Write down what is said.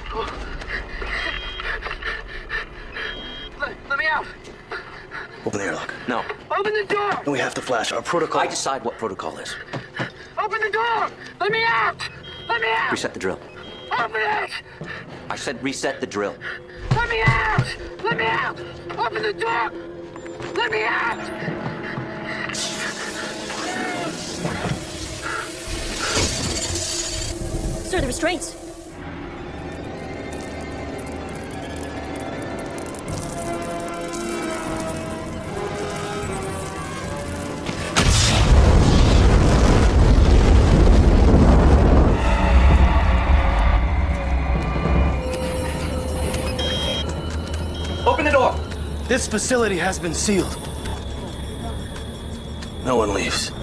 Let me out. Open the airlock. No. Open the door. And we have to flash our protocol. I decide what protocol is. Open the door. Let me out. Let me out. Reset the drill. Open it. I said reset the drill. Let me out. Let me out. Open the door. Let me out. Sir, the restraints. Open the door! This facility has been sealed. No one leaves.